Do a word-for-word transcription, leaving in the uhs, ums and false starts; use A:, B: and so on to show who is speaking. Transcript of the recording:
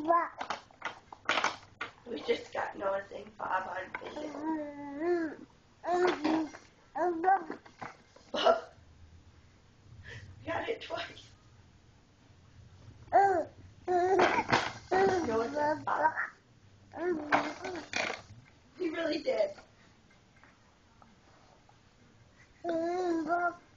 A: We just got noticing Bob on video. Bob. Got it twice. Noticing Bob. He really did.